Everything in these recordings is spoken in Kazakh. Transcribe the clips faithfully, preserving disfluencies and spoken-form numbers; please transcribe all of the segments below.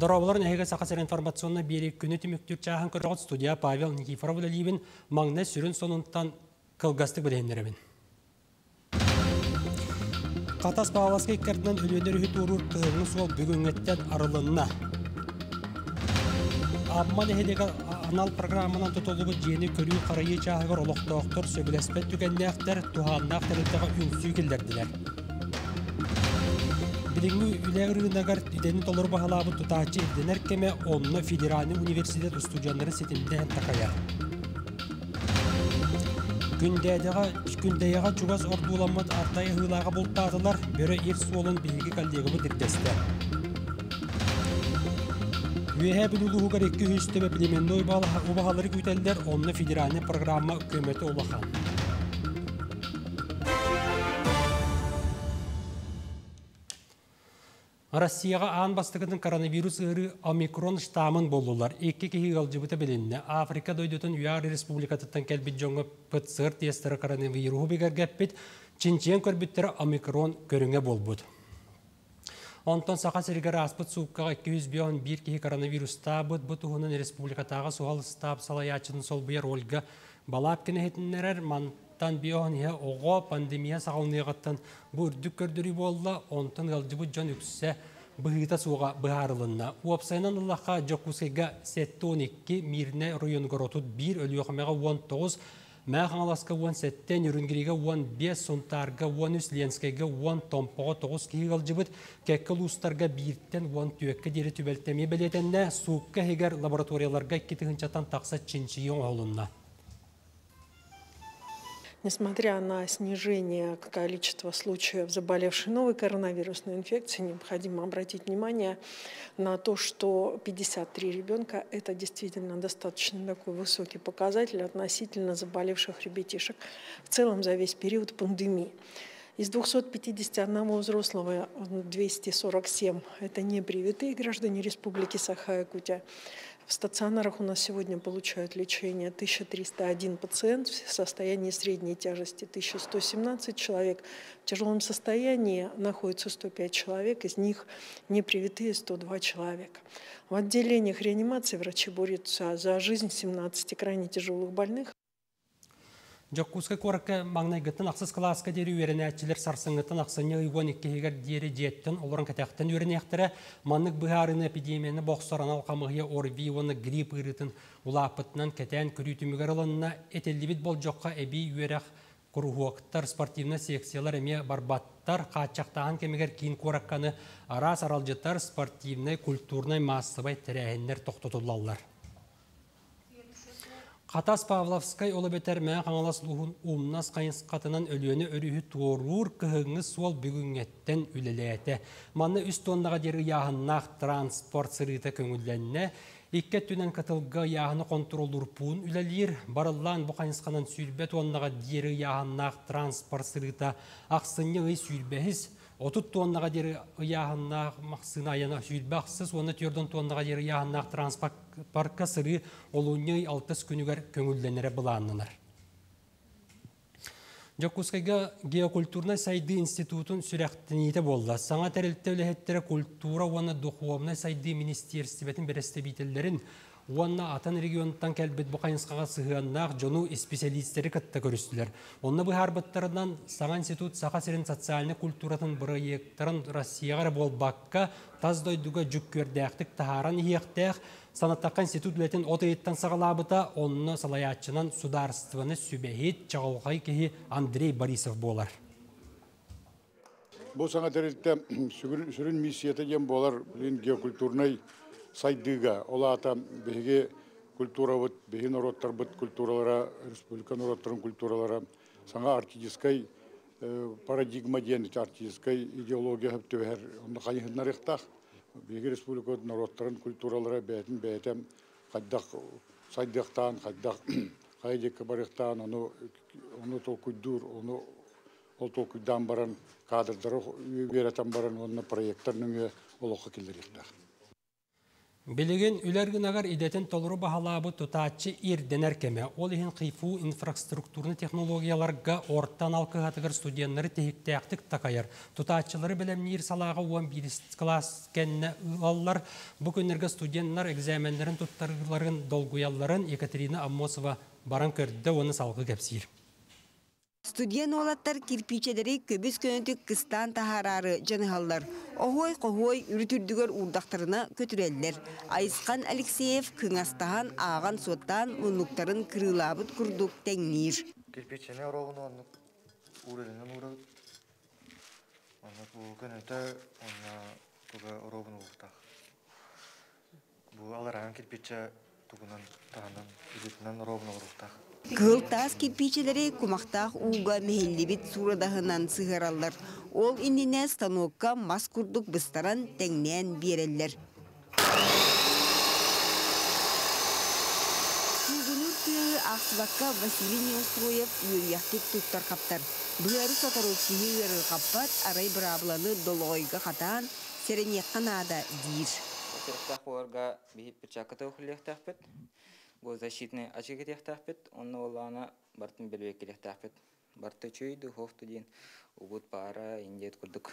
Дорабыларын әйге сақасыр информационна берек күні түміктір чағын көріғыт студия Павел Никифоров Лалибин маңны сүрін сонуntан кылгастық білендерімен. Қатас бағаласқа еккертінен өлендер үхіт ұрыр қығының сол бүгінгеттен арылынна. Абман әхедегі анал программынан тұтылығы жені көрі қарайы чағығыр олықтауқтыр сөбілеспет түгеннәқтер туғаннақ тәрілтіға үнсүй келдерділер. Билиңи үләгірігінагар үдені толыр бағалабы тұтачы еденер кеме онны федеральный университет студиянлары сетінден тақаяр. Күндәйіға чугас ордуламат артайы ғылаға болтадылар, бөрі ерс олын білгі калдегімі дірдесті. Үйе білулуғығар екі үстіме білеменді ойбағалары күйтелдер онны федеральный программа көметі олақан. Россияға аң бастығының коронавирус ұры омикрон штамын болулар. Екі кеге ғалжыбыты білінні. Африка дойдытын Уяр Республикатыттан кәлбет жоңы пытсыр тестері коронавирусу бігергәппет, чинчен көрбіттері омикрон көріңе болбуд. Онтон сақа сәрігері аспыт суыққаға екі жүз бір кеге коронавирус табыд, бұт ұғының республикатаға суғал стаб салаячының сол бұйар Ольга Балапкені хетінлерер мантан биоғын ең оға пандемия сағалынығаттан бұрдық көрдірі болла, онтон ғалжыбыт жон үксі бұғыта суға бұғарылынна. Уапсайнан Аллахқа жоққысыға сәтті он екі, миріне районгар отуд бір, өлі оқымаға он тоғыз, мәғын аласқа он сәттен, үрінгіріға он бес, сонтарға он үс, ленскайға он томпаға тоғыз кейі ғалжыбыт, кәккіл ұстарға бірттен он түйекке дері түбәлтеме білетенне, суыққа хегер лабораторияларға кетігіншатан тақса чинчиyon олынна. Несмотря на снижение количества случаев заболевшей новой коронавирусной инфекцией, необходимо обратить внимание на то, что пятьдесят три ребенка – это действительно достаточно такой высокий показатель относительно заболевших ребятишек в целом за весь период пандемии. Из двухсот пятидесяти одного взрослого двести сорок семь – это непривитые граждане Республики Саха-Якутия. В стационарах у нас сегодня получают лечение тысяча триста один пациент в состоянии средней тяжести, тысяча сто семнадцать человек. В тяжелом состоянии находится сто пять человек, из них непривитые сто два человека. В отделениях реанимации врачи борются за жизнь семнадцати крайне тяжелых больных. Жоккуска коракка маңнайгыттан ақсыз класска дері үйерінәтчілер сарсыңғыттан ақсыны ұйуан еккегер дері жеттін оларын кәтәқтін үйерінәқтірі маннық бұхарыны эпидемияны боқсаран алқамығыя орви оны грипп ұрытын ұлапытынан кәтән күрітімігер ұлынына әтелдебет бол жоққа әбей үйерақ құруғуақтар спортивны секциялар әме барбаттар қатшақтаған кемегер кейін коракканы арас аралжыттар спортивны культурнай массыбай тірәхінлер тоқтотылалар. Қатас Павловскай олы бетер мәң қаңалас лұғын ұмнас қайынс қатынан өліені өрігі туорур кығыңыз сол бүгінгеттен үлелеті. Манны үст ондаға дері яғыннақ транспорт сырыты көңілленне, иккет түнен қатылға яғыны контролдыр пуын үлелер, барылан бұл қайынсқанан сүйірбет ондаға дері яғыннақ транспорт сырыты ақсыны үй сүйірбәхіз, отут тоннаға дері яғыннақ мақсыны аяна сүйірбәқсіз, оны түрдің тоннаға дері яғыннақ транспорт сыры олуыны алтыс күнігер көңілленері бұланынар. Жокускайға геокультурна сайды институтын сүрәқтініті болды. Саңа тәрілтті өліхеттері культура, оны дұқуамна сайды министерстібетін бірісті бейтелерін, Уанна атын регионтан кәлбет бұқайынсқаға сығаннақ жону специалистері кітті көрістілер. Онны бұхар бұттарынан Саңа институт сақа серін социальны культуратын проекттарын Россияғар болбаққа таздойдуға жүк көрдәқтік тахаран ехтәқ санаттаққа институт білетін отайыттан сағалабыта онны салаятчынан сударстваны сүбәхет чағылғай кеге Андрей Борисов болар. Бұл саңа тәрелітті сүрін миссияты ем болар геокультурнай сайдыга, ола ата беге культура вот, беге народтар быт культуралара, республика народтарын культуралара, саңа артистскай парадигма ден, артистскай идеология хөптөбәр, онда қайынғынар ектақ, беге республика народтарын культуралара бәтін бәтім, қайдақ сайдықтан, қайдақ қайдеккі барықтан, оны толкуйдур, оны ол толкуйдан баран, кадрдары беретен баран, оны проекттарының олыққа келдер ектақ. Билеген үлергінағар идетін толыру бағалабы тұтатчы ирденер кеме. Ол ехін қифу инфраструктурны технологияларға орттан алқығатығыр студенттері тегіктәқтік тақайыр. Тұтатчылары білімнер салаға он бір класс кәнне ұлалар. Бүкінерге студенттер экзамендерін тұттарғыларын долгуяларын Екатерина Аммосова баран көрді, оны салғы кәпсейір. Студент олаттар кирпичедери көбіс көнітік кыстан тахарары жанығалар. Охой-қохой үрітүрдігер урдақтарына көтірелдер. Айысқан Алексеев күңастаған аған соттан мұнлықтарын кырылабыт күрдік тәңнер. Кирпичене оровыны онық үрелінен үреліп. Онық бұл көнеті онна тұға оровыны ұлықтақ. Бұл алараған кирпиче тұғынан тағынан үзетінен оровыны ұлықтақ. Кылтас кирпичелери кумақтақ уға мехеллебит сурадағынан сығаралар. Ол иніне станокка мас күрдік бұстаран тәңнен берелер. Күлгінір түйі ақсыбаққа Василий Неустроев үйірияқтық тұттар қаптар. Бұлары сатарылшығы үйірі қаппат арай бұрабыланы долғойға қатан серенеққан ада дейір. Сырықтақ оларға бейіп бірчақыты оқылықтақпет. Бұл защитный очередь тахпет, он олана бартын белбек керек тахпет. Барты чөйді хофты дейін ұбыт пара индет күрдік.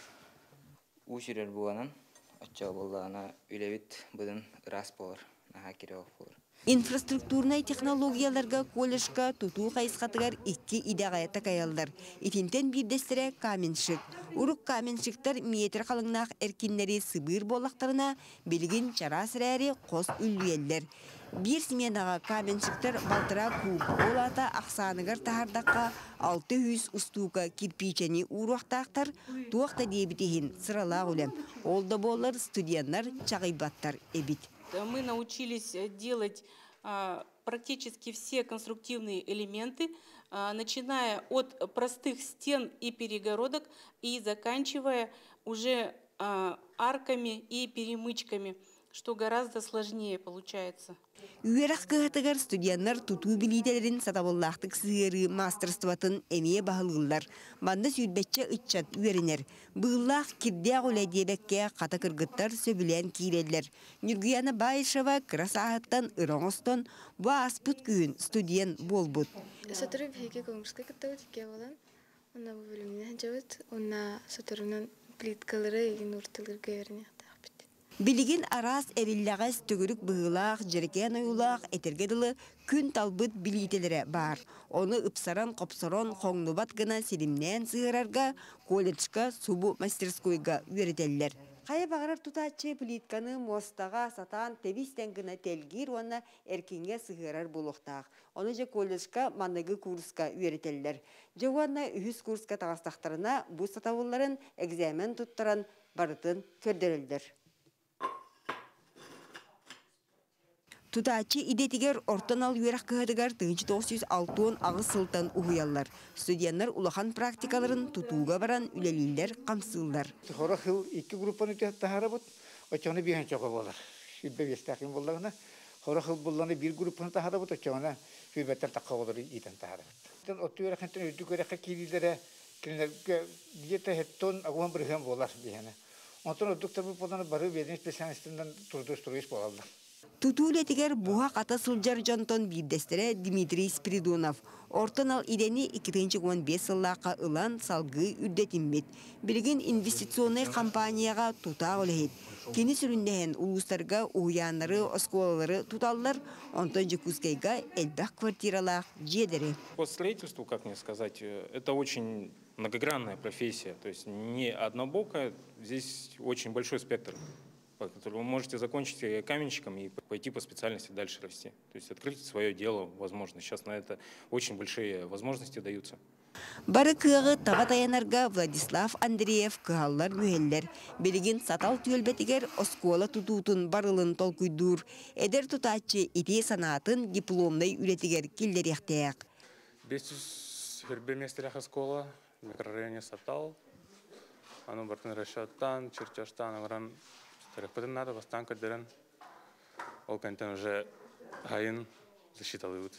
Ушерер бұғанан, отча болдағына үлевет бұдын рас болар, наға керек болар. Инфраструктурный технологияларға колледжға туту қайысқатығар икки идағайата каялдар. Итинтен бірдестірі каменшік. Урық каменшіктер метр қалыңнақ әркенлері сыбыр болақтарына білген чарас рәрі қос үллуелдер. Bir сменаға каменшіктер балтыра куб. Олата ақсанығыр тахардаққа алты жүз ұстуға кирпичені ұруақтақтар туақта дебітеген сыралақ үлем. Олда болар студенттар чағайбаттар эбит. Мы научились делать а, практически все конструктивные элементы, а, начиная от простых стен и перегородок и заканчивая уже а, арками и перемычками, что гораздо сложнее получается. Үйерақ кығатығар студенттар туту билетелерін сатабыллақтық сығыры мастерстватын әмее бағылғылар. Банды сүйдбәтчі үтчат үйерінер. Бұғыллақ кирдеғ үләдебәкке қата кыргыттар сөбілен кейлелер. Нүргияны Байшева кырас ағыттан ұраңыстан бұа аспыт күйін студент болбұд. Сатыры бейге көңірскі кітті өтеке болан. Онна бұл бөлімінен жауыт. Онна сатырынан плиткалары егін ұртылыр көверіне. Билигин арас эриллағас төгірік бұғылақ, жеркен ойылақ, этергеділі күн талбыт билетелері бар. Оны ұпсаран қопсаран қоңнубат гына селімнен сығырарға колледжға субу мастерскойға үйретелер. Қайы бағарар тұтатчы плитканы мостаға сатан тевистен гына телгир оны әркенге сығырар болуқтақ. Оны же колледжға маңығы курсқа үйретелер. Жауанна үхіз курсқа тағастақтарына бұл сатавыларын экзамен тұттаран барытын көрдерілдер. Тутачы идетигер ортан ал үйерақ кығадығар тыңчы тоғыз жүз алтын ағы сылтан ұғыялар. Студенттер улахан практикаларын тутуға баран үлелілер қамсылдар. Хора хыл екі группаны тахара бұд, очаны бейін чоға болар. Шүлбе бестақын болдағына. Хора хыл болдағына бір группаны тахара бұд, очаны шүлбеттен таққа болар итен тахара бұд. Отты үйерақын өйді көрәққа кейлілері где-то хеттон ағуан бірген болар бейіні. Онтан өддіктер бұл болдағына бары беден специалистінден тұрды-тұрғыз болалдар. Тутулетигер буха ката сылжар жонтон бирдестере Дмитрий Спиридонов. Ортон ал идени икkinchi он беш сыллақа ылан салгы үрдетиммет. Билген инвестиционный компанияға тута олехет. Кені сүрінден улустарға уянлары, осколалары туталлар, онтон жекускайга элбақ квартиралақ жедері. По строительству, как мне сказать, это очень многогранная профессия, то есть не однобокая, здесь очень большой спектр. Вы можете закончить каменщиком и пойти по специальности дальше расти. То есть открыть свое дело, возможно. Сейчас на это очень большие возможности даются. Бары кығы тағатаянарға Владислав Андреев кығалар мүхеллер. Белеген сатал түйелбетігер оскола тутутун барылын толкуйдур. Эдер тутачы ите санатын дипломной үретігер келдер яқтаяқ. бес жүз хербе местерях оскола, микрорайоне сатал. Аны бартын расчеттан, чертежтан, ағыран Тарихпытын надо бастан кәддерін. Ол кәнтен уже ғайын защиталыйбыд.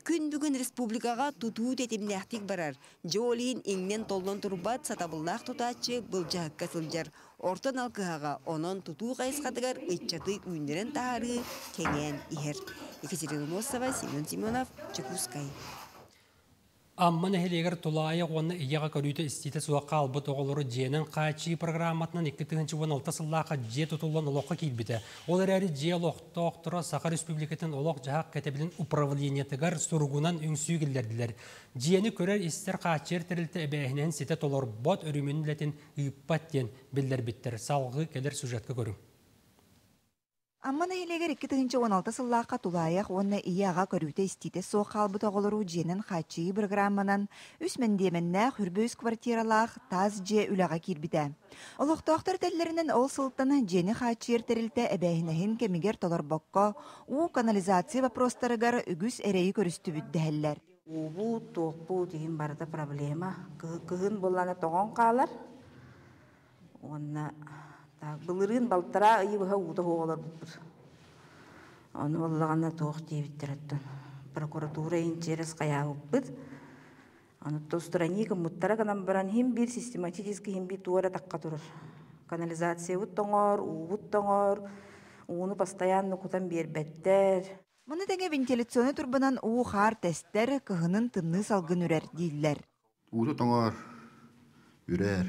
Күн бүгін республикаға тутуу тетимнәхтик барар. Жолин иңнен толлон турбат сатабыллах тутачы былжаққа сылжар. Ортон алкыға онон тутуу қайысқатығар итчаты үйнерен тағары кеңен ихер. Екатерина Носова, Семен Семенов, Чекускай. Амман эхелегер тулайы оны ияға көрүйті істейті суаққа албы тоғылыры жиенің қачы программатынан екі тығынчы он алты сыллаға же тұтылан олыққа кейлбіті. Ол әрі же олықты оқтыра Саха Республикатын олық жағақ кәтебілін управлениетігар сұрғынан үңсүй келдерділер. Жиені көрер істер қачыр тірілті әбәйінен сеті толыр бот өрімінің ләтін үйіппаттен білдер біттер. Салғы келер сюжетке көрің. Амман әйлегер екі тығынчы он алты сыллаққа тулайық оны ияға көрүйті істейті соқ қалбы тоғылыру женін қачы программанан үс мәндеменне хүрбөз квартиралақ таз же үліға келбіді. Олықтақтар тәллерінен ол сылттаны жені қачы ертерілті әбәйінәхін кемігер толар баққа у канализация вопростарығар үгіз әрейі көрісті бүддәлілер. Убу тоқпу деген барда проблема. Кығын боланы тоғын қалар. Онна Былырын балтара ыйыбыға уыта хоғалар бұппыр. Оны болағанна тоқ дейбіттер аттан. Прокуратура интерес қая бұппыр. Оны тостырани кымыттара канан баран хим бир систематически хим бир туара таққа тұрыр. Канализация бұт тоңор, уғыт тоңор, уыны постоянно кутан бербеттер. Мұны тәңе вентиляционы турбанан уы қар тәстер кығынын тынны салғын үрер дейділер. Уыты тоңор, үрер.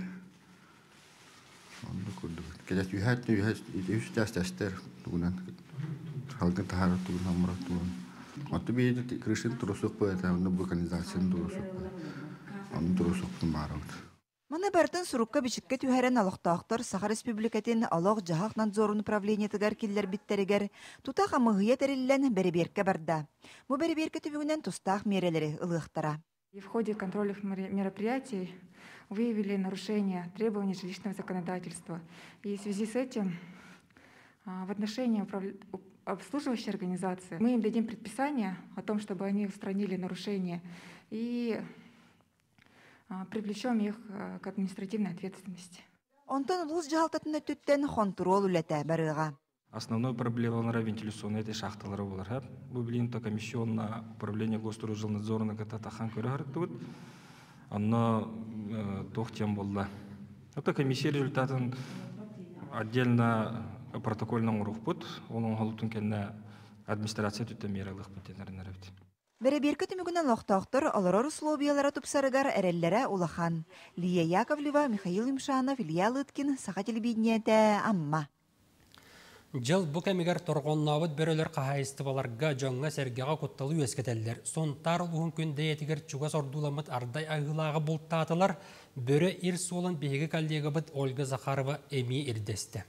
Kejas yhät yhät yhtästä ster tuunan halkan tahar tuun hamra tuun. Mutta biitä kristin turusuk pöytä on organisaation turusuk. On turusuk tumarat. Маны бартын сурукка бичикке түһәрен алықтақтар Саха Республикатын алақ жағақ надзорын управлениетігер келдер биттерігер тута қамығыя тәрелілен бәріберке барда. Бұ бәріберке түбігінен тұстақ мерелері ылықтара. В ходе контрольных мероприятий выявили нарушение требований жилищного законодательства. И в связи с этим в отношении обслуживающей организации мы им дадим предписание о том, чтобы они устранили нарушения и привлечем их к административной ответственности. Онтон улус жағалтатын өттіттен контрол үләті барыға. Основной проблемой вентиляционной этой шахталары булар. Бу билин то комиссионное управление Госстружилнадзорна кататахан көрәһәртүт. Оно тох тем булды. Это комиссия результатын отдельно протокольный урухпут, onun халутун кенне администрация түтемералык битенернер. Бәреберке түмігінен лоқтақтыр оларар условиялары тұпсарығар әреллері улахан. Лия Яковлева, Михаил Имшанов, Илья Лыткин, Саха телевидениеті амма. Жыл бұ кәмігер тұрғыннауыд бөрілер қағайысты баларға жоңға сәргеға құтталы өскетелдер. Сонтар ұлғын күнде етігер чуғас ордуламыд ардай ағылағы бұлттатылар, бөрі ир солын бейгі кәлдегі бұд Ольга Захарова әмей ирдесті.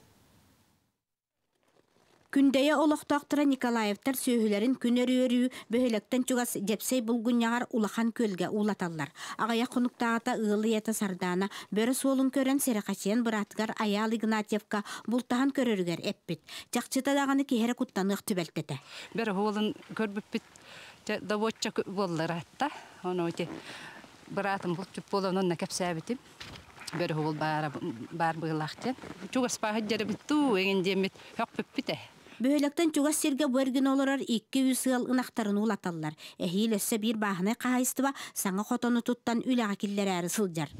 Күндәйе олықтақтыра Николаевтар сөйілерін күнер өрі бөхелектен чуғас депсей бұлғыняғар улахан көлге улаталар. Ағая құнықтағата ұғылы еті сардана бөрі солын көрен сереқасен бұратығар Аял Игнатьевка бұлтахан көрергер әппет. Жақчытадағаны кехері құттанық түбәлтеті. Бөрі олын көрбіппет давотча болылар атта. Оны өте бұратым бұлтып болуын онына кәпсәбітім. Бөрі ол бар бұғылақтен. Чуғас бағы жәрі бітту егендемет хөкпіппіте. Бөйлектен чугас серге бөрген оларар икки үс ыл ынақтарын улаталлар. Эхил өссі бір бағыны қағайыстыба саңа қотоны тұттан үліға келдер әрі сылжар.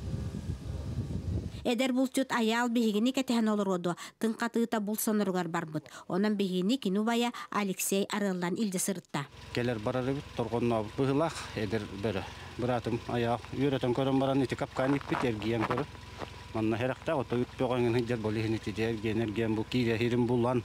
Эдер бұлчут аял бігіні кәтіген олар оду. Тыңқатыыта бұл сонырғар бар бұд. Онан бігіні кіну бая Алексей Арылдан илді сырытта. Келер барары бұд, тұрғынна бұғылақ, эдер бірі. Бұратым аял үйретен көрін баран еті капқан еппет ергиен көрі. Манна херақта оты үтпеғанын хиджар болихин еті ергиен бұл кейде херім бұлан.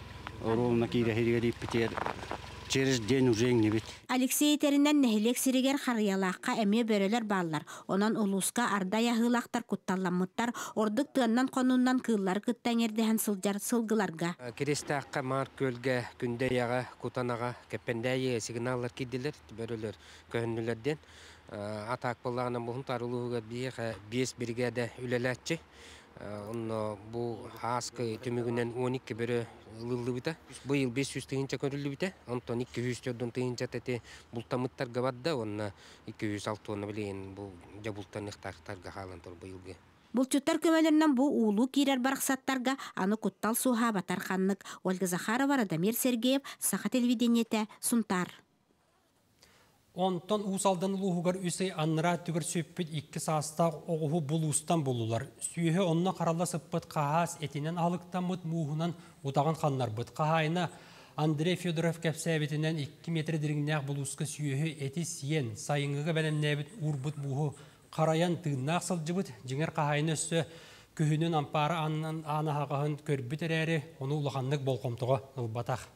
Через день уже не бит. Алексей теринен нехилек сиригер харыялаққа әме бөрелер баллар. Онан улуска ардай ахылақтар кутталламыттар, ордық тыаннан қонуннан кыллар кыттаңерден сылжар сылгыларға. Керестаққа мар көлге күндейяға кутанаға кәппендәйе сигналлар кидилер, бөрелер көхіннілерден. Атақ болағынан бұғын тарылуға бес бригада үлеләтчі. Онно бу хаскы төмөгүнөн он эки бөрө ылылы бита. Быйыл беш жүз тыгынча көрүлү бита. Онтон эки жүз жодон тыгынча тете бултамыттар габадда, онна эки жүз алты тонна билен бу жабултан ыктактарга халан тур быйылгы. Булчуттар көмөлөрүнөн бу уулу кирер бараксаттарга аны куттал суха батар ханнык Ольга Захарова, Радамир Сергеев, Саха телевидениете, Сунтар. Онтон усалдан луһугар үсей аннара түгер сөппіт икки саастақ оғуһу булустан болулар. Сүйе онна қаралла сыппыт қағас етінен алықтан мұт муһунан утағын қаннар бұт. Қағайына Андрей Федоров кәпсәбетінен икки метр диригнәк булуска сүйе еті сиен сайыңыға бәлемнәбіт урбыт бұғы қараян тыыннақ сылжыбыт. Жеңер қағайына өссі күхінен ампары аннан анағағын көрбіт әрәрі оны улағанлық болқомтыға ұлбатақ.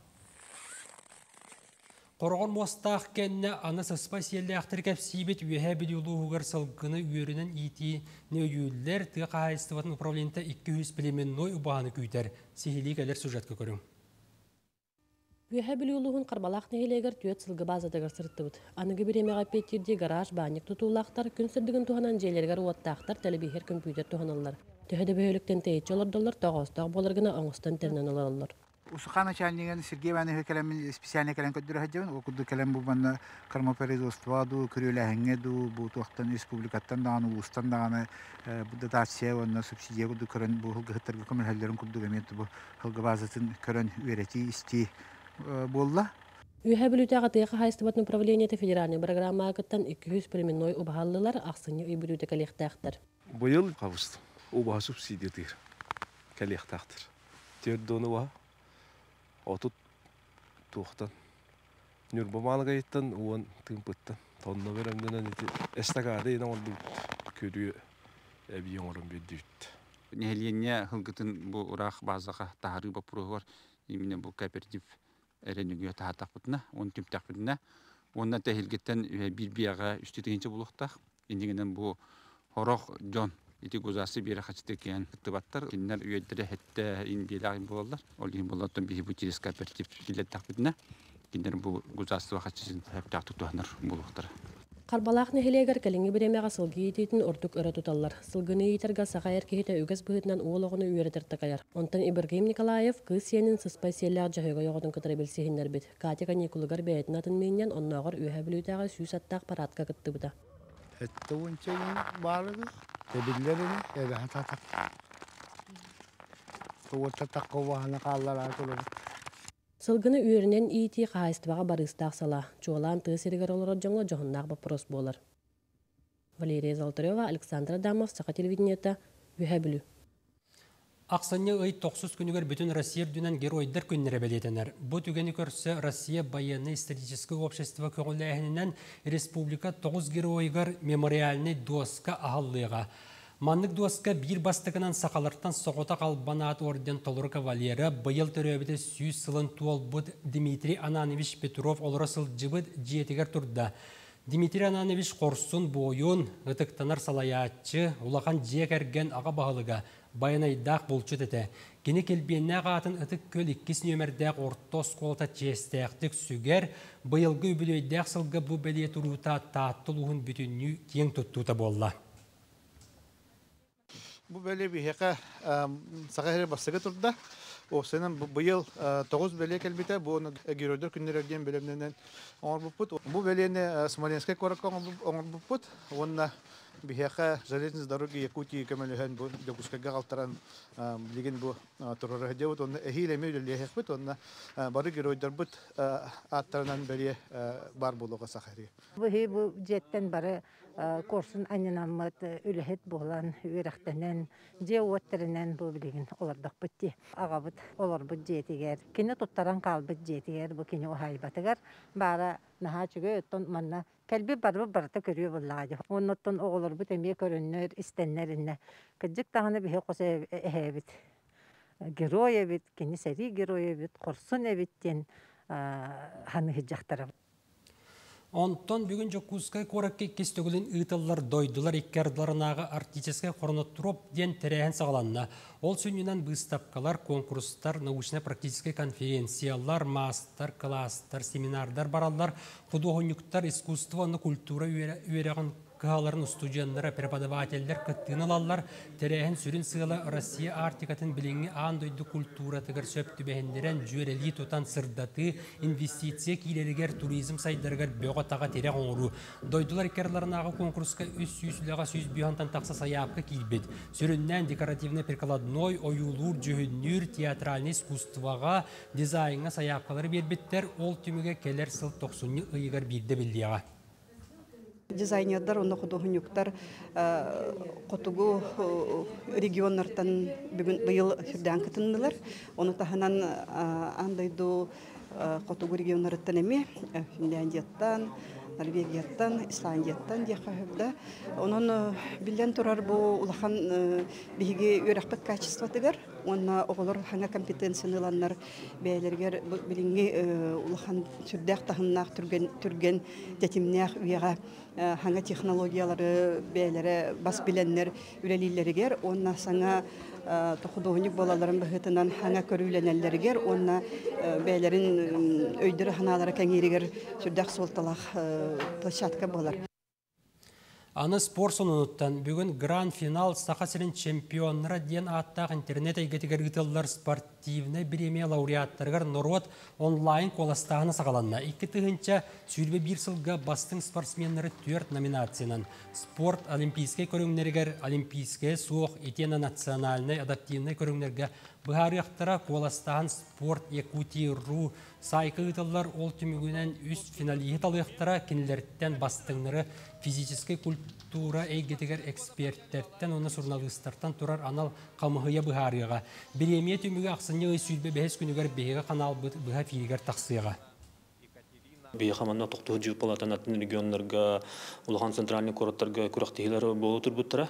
Қорғын мостақ кәнне аны сыспа селі ақтыр кәпсейбет үйе білеулі ұғығыр сылғыны үйерінің етіні үйелілер тұға қағайыстыватын управлента икки жүз племенной ұбағаны күйтер. Сихили кәлер сюжеткі көрім. Үйе білеуліғын қарбалақ нәгелегер түйет сылғы базадығыр сұрттыбыд. Анығы біремеға петтерде гараж, баник тұтулақтар, күн сырдығын туғанан желергер уаттақтар тәлібейхер компьютер туғаналар. Түйеді бөйліктен тейт жолардылар, тоғыстақ болырғына аңыстан тернен аларылар. Усуха начальник Сергей Иванович келем специальный келем көддүр хаҗын, о кудду келем бу бана кормопроизводство ду, көрөләһеңе ду, бу тоқтан республикаттан даны, улустан даны, бу дотация ванна субсидия кудду көрөн бу гыттыргы көмөлһәлләрен кудду гәмәт бу хылгы базатын көрөн үрети исти болла. Үйе білуітеға тыйқы хайстыбатын управлениеті федеральный программа ағыттан икки жүз племенной убахаллылар ақсыны үй білуіті кәлектәқтір. Бұйыл қавысты, убаха субсидия тыйыр, кәлектәқтір. Тердоны ва отут туқтан. Нүрбаманыға еттен уан тымпыттан. Тонна беремденен эстагады ена олды көрі әбейен орын беддейт. Нәхелене хылгытын бұл ұрақ базаға тағары бапырығы бар. Именно бұл кооператив әренігіе тағатақ бұтына, оны түмтақ бұтына. Онына тәхілгеттен бір бияға үстетігінші бұлықтақ. Ендігінен бұл хорақ жон. Ити гузасы бері қачты кен тұбаттар. Кеннер үйеддері әтті инбелағын болалар. Ол ең болаттан бейі бұл через кооператив билеттақ бұтына. Кеннер бұл гузасы вақытшысын әптақ тұтуғанар болуқтар. Қарбалақ нәхелегер кәліңі біремеға сылғы ететін ордық өрі тұталар. Сылғыны етерға саға әркеті өгіз бұғытынан уылығыны үйеретірті қаяр. Онтан Ибрагим Николаев қыз сенің сыспай селләғ жағыға жоғытын күтірі білсейіндер бет. Катя Каникулығар бәйтін атын менен оннағыр үйе білуітәға сүйс аттақ паратқа күтті бұда. Әтті ончайын барығы, әбілдерін әбән татақ. Туғырта таққа бағаны қаллар артылыр. Сылғыны үйерінен ити қағайыстыбаға барыстақ сала. Чуалан тұғы серігер олар жоңла жоғыннақ бапрос болар. Валерия Золотарева, Александр Адамов, Сақа телевидениета, үйе білу. Ақсанне ой тоқсыз күнігер бүтін Россия дүнен геройдар күннері бәлетенер. Бұ түгені көрсі Россия военный исторический общество көңіләхінінен республика тоғыз геройгар мемориальный доска ағаллыға. Маннык доска бір бастығынан сақалартан соғыта қалбанат орден толыр кавалері бұйыл түрөбіті сүйіз сылын туол бұд Дмитрий Ананович Петров олыры сыл жыбыд жетігер тұрда. Дмитрий Ананович қорсын бойын ұтықтанар салаятчы улақан жек әрген аға бағылыға байынайдақ болчу тәті. Кені келбенне қатын ұтық көл иккіс нөмірдәқ ортос қолта честәқтік сүгер бұйылғы үбілейдәқ сылғы бұ бәле тұрута таттылуғын бүтінні кең тұттута болла. Бұл бәле бейхеқа сағахері басығы тұрда. Осынан бұйыл тоғыз бәле кәлбеті, бұл геройдар күннерерден бөлімнен оңыр бұппыт. Бұл бәлені Смоленскай қораққа оңыр бұппыт. Онына бейхеқа железниц дороги Якутии көмеліген бұл дөгіскаға қалтаран білген бұл тұрыры деуіт. Онына әхейлеме үлелі әхпіт. Онына бары геройдар бұт аттарынан бәле бар болуға сағахері. Бұл жеттен бары корсын анинаммат үлэхет болан үйрәхтенен же уоттеренен бу билигин олардак битти агабыт олар бу жетигер кине туттаран калбыт жетигер бу кине ohayбатыгар бара наха чүгө оттон манна келби барбы барта көрүө буллаажы онноттон оголор бу теме көрүннөр истеннеринне кыжык таганы бихе косе эхебит герой эбит кине сери герой эбит корсун эбиттен ханы хижактара. Онтон бүгін жокускай коракке кестөгілін ұйтылар дойдылар иккерділарынаға артическай қорнотроп ден тәрәхін сағаланна. Ол сүнінен бұстапкалар, конкурстар, научно-практическай конференциялар, мастер, класстар, семинардар баралар, құдуғынюктар, искусствоны, культура үйереген кыһаларын студенттары, преподавательдер кыттыын алалар, терәһен сүрін сыгыла Россия артикатын билинги аан дойду культура тыгар сөп түбәһендерен жүйрели тутан сырдаты инвестиция килеригер туризм сайдаргар бөҕө тага тере оңру. Дойдулар керларынағы конкурска үс сүйсүләға сүйс бүйантан тақса саяпка килбет. Сүріннән декоративно-прикладной, оюлур, жөһүннүр, театральный искусствоға, дизайнға саяпкалары бербеттер, ол түміге келер сыл тоқсунны ыйығар бирде білдияға. Дизайнердар, онны художниктар котугу регионнартан быйыл сүрдән кытындылар. Оны таханан андайду котугу регионнарыттан эми, Финляндияттан, Норвегияттан, Исландияттан дияқаһыбда. Онон билен турар бу улахан биһиги үрәхпәт качество тигәр. Онна оголор ханга компетенцияланнар бәйләргә билинги улахан сүрдәк тахыннак түрген түрген тәтимнәк уяга ханга технологиялары бәйләре бас биленнәр үрәлиләргә. Онна саңа художник балаларын быһытынан ханга көрүләнәләргә. Онна бәйләрен өйдер ханалары кәңирегер сүрдәк солталак площадка болар. Аны спорт сонуттан бүгін гранд-финал сақасырын чемпионнара ден аттақ интернет әйгетігер ғытылар спортивны премия лауреаттарғар Норвот онлайн коластағына сағаланна. Икі тұғынша сүйірбе бір сылға бастың спортсменлері төрт номинациянан. Спорт олимпийскай көріңнергер, олимпийскай суық, етені национальный адаптивный көріңнерге бұхарияқтара коластағын спорт Якутия ру сайқы ғытылар ол түмігінен үст финалиет алықтара кенілерттен бастыңнары физический культура әйгетігер эксперттерттен, оны журналисттардан турар анал қамығыя бұхарияға. Премия түмігі ақсыны өйсүйбе бәхес күнігер бейгі қанал бұға фиригер тақсыяға. Бейхаманна тоқтығы жыл палатан атын регионларға, улахан центральный короттарға күрақтығылары болу тұрбыттыра.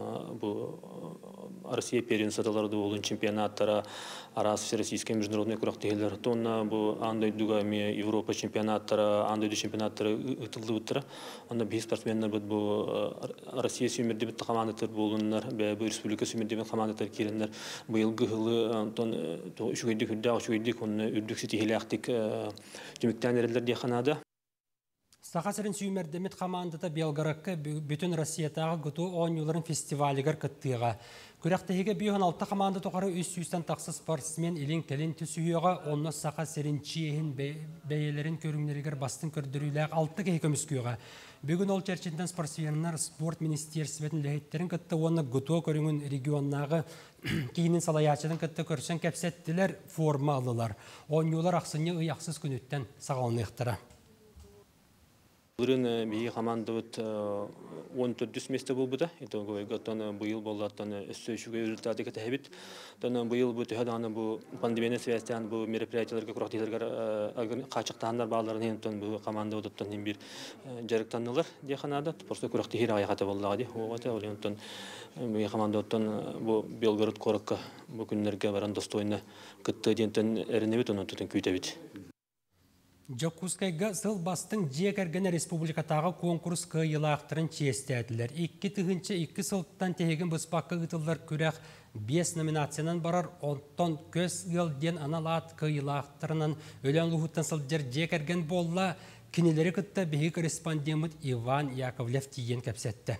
Россия первенстволары болын чемпионаттара, арас всероссийские международные күрақтығылары. Тонна бұл андай дугами Европа чемпионаттара, андайды чемпионаттары ұтылды бұттыра. Онда бей спортсменнер бұл Россия сүймерде бітті командатар болынлар, бұл республика сүймерде бітті командатар керенлер. Бұл ғылы үшігейдік үрдіғ, үшігейдік, оны үрдік сетихелі ақтық түміктен әрелер де қанады. Сақасырын сүймердемет командата Белгородқа бүтін Россиятағы ғыту он юларын фестивалігер кыттыға. Күрәқтігі бүйін алты команда тоқары үс сүйістен тақсы спортсмен елін кәлін түсүйеға, оны Сақасырын чиехін бәйелерін көріңлерігер бастың көрдіріліғ алты кей көміскүйеға. Бүгін ол чәрчінден спортсменлер спорт министерсветін ләйеттерін кітті, оны ғыту көріңін регионнағы кейінін салаячыдың кітті көрсен кәпсеттілер форма алылар. он юлар ақсыны ұяқсыз күніттен сағалыны иқтыра. Бұлырын бейі команда он төрт месте бұл бұда. Бұйыл болаттан өссөшіге результаты кәті әбіт. Бұйыл бұд өйдағаны бұл пандемияны связтен бұл мероприятияларға, күрақтиларға қачықтағандар бағаларын ентон бұл команда бұдаттан бір жарықтанылар дейханада. Просто күрақтихир аяқаты болдыға дей. Оғаты ол ентон бейі команда бұдаттан бұл Белгород қорыққа бұл күнлерге баран достойны күтті дейінтен әрінебет, оның түтін көйтәбет. Жокускайга сыл бастың жекергені республикатағы конкурс кыйылақтырын честәділер. Икки тұғынчы икки сылттан тегін бұспаққа ғытылар күрәқ бес номинациянан барар, онтон көз ғылден аналат кыйылақтырынан өлен лұғыттан сылдер жекерген болла, кенелері күтті бейі корреспондент Иван Яковлев тиген кәпсетті.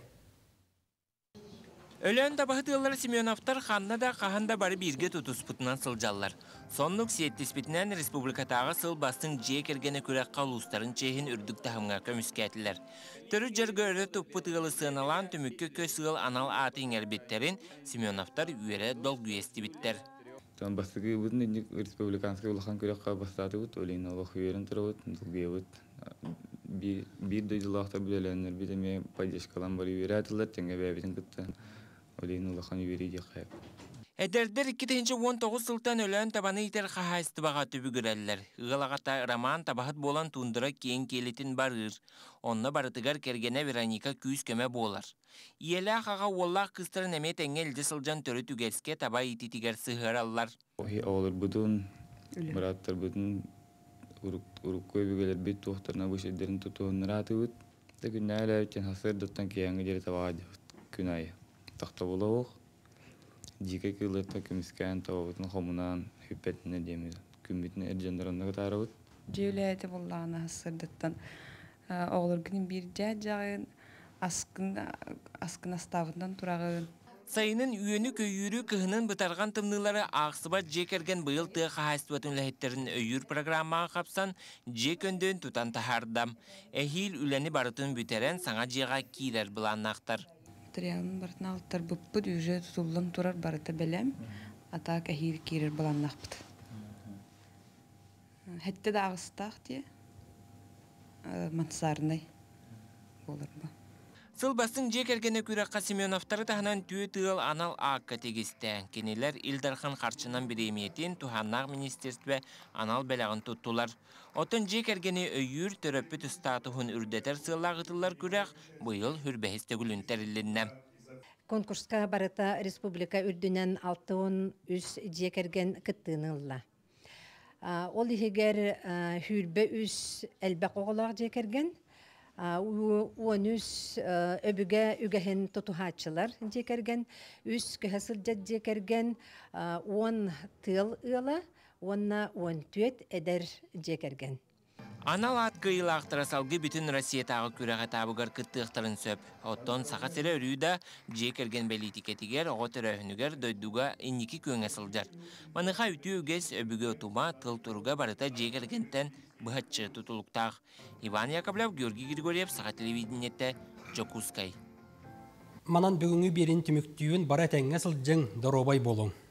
Өлен табахытылар Семеновтар ханна да қағанда бары бирге тұтыспытынан сылжалар. Сонлық сеттеспетінен республикатағы сыл бастың жек ергені көрек қалуыстарын чейін үрдік тағымға көміскәтілер. Түрі жырғы өрі тұппытығылы сыналан түмікке көз сығыл анал атын әрбеттерін Семеновтар үйері долғы ести біттер. Бастығы бұдың республиканский ұлақан көрекқа бастаты бұд, олейін олық үйерін тұры бұд, долғы бұд. Bir duyduğulakta bilenler bir de mi paylaşkalan bari ürettiler tenge bebeden gitti. Oleyin ulakan üyeri diye. Ederder ikinci on dokuz sıltan ölen tabanı iter xahayısты bağa tübü görəller. Iğalaqata Raman tabahat bolan tundura keyin kelitin barır. Onna barıtıgar kergene Veronika küyüs köme bolar. Iyela xağa ollaq kıstırın emet engelde sılcan törü tügerske taba ititiger sığır allar. Ohi olur budun, bırattır budun. Uruk koy bügeler bit tohtarına bu şeylerin tutuğun rahatı bud. Da günlerle için hasır duttan kiyangı jeri tavadı günayı. Tahta buluğuk. Jika kılırta kümisken tavutun komunan hüppetine demiyor. Kümbetine erjanlarına kadar bud. Cevliyeti bullağına hasır duttan. Oğlur günün bir cahcağın аскын астабынан турағын. Сайынын үйені көйірі кыһынын бұтарған тымнылары ақсыбат жекерген бұйыл тығы қағайстуатын ләхеттерін өйір программаға қапсан жек өнден тұтан тахардам. Әхил үләні барытын бүтерен саңа жеға кейлер бұланнақтар. Триянын бартын алтар бұппыд үйже тұтылын тұрар барыты бәлем, атақ әхил кейлер бұланнақпыд. Хәтті да ағыстақ де, мансарынай болыр бұл. Сылбастың жекергені күраққа Семеновтары тағынан түйе тығыл анал аққа тегістен. Кенелер Илдархан қарчынан біреметін Туханнақ министерстве анал бәлағын тұттылар. Отын жекергені өйір төрөпі тұстатығын үрдетер сылағытылар күрақ бұйыл хүрбәхісті гүлін тәрілінне. Конкурска барыта республика үрдінен алтын үс жекерген кыттынылла. Ол егер хүрбе үс әлбәқ оғылақ жекерген, он үс өбіге үгәхін тұтуғатшылар жекерген, үс көхәсіл жат жекерген, он тыл ұлы, онна он төт әдір жекерген. Анал атқы илақтыра салғы бүтін Россия тағы күрәға табығар күттіқтарын сөп. Оттон сақасыры өрүйді жекерген бәлітикетігер, оғытыр өйінігер дөйдуға инники көңе сылжар. Маныға үті өгес өбіге отума тыл тұруға барыта жекергентен бұхатшы тұтылықтақ. Иван Яковлев, Георгий Григорьев, Саға телевидениетті, Джокускай. Манан бүгінгі берін түміктүйін бара тәңе сылжың дұробай болың.